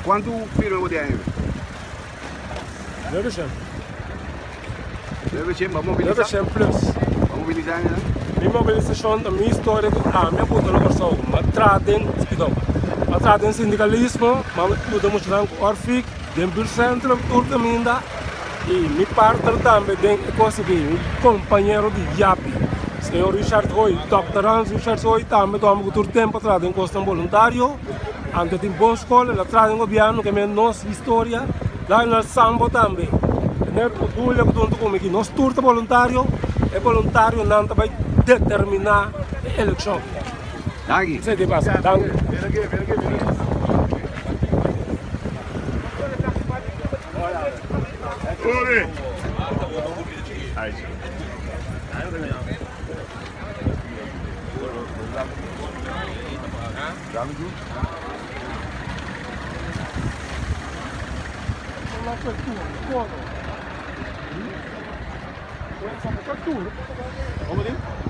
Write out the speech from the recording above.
Quanto firme você tem? 900. 900 para mobilizar? 900 plus. Para mobilizar, né? Minha mobilização da minha história, minha puta locação, mas tratem, mas tratem sindicalismo, mas tudo mostrando o Orfic, dentro do centro, tudo também dá. E me parte também tem conseguir um companheiro de Yapi, senhor Richard Roy, Dr. Hans Richard Roy, também toma todo tempo atrás em custo voluntário, antes de boa escola, lá atrás em governo, que é nossa história, lá no Sambo também. O dulho que tu como que nós turta voluntário, é voluntário não vai determinar a eleição. Daqui. Você te passa, danke. Vem aqui, vem aqui, vem aqui. Oi! Aí. Como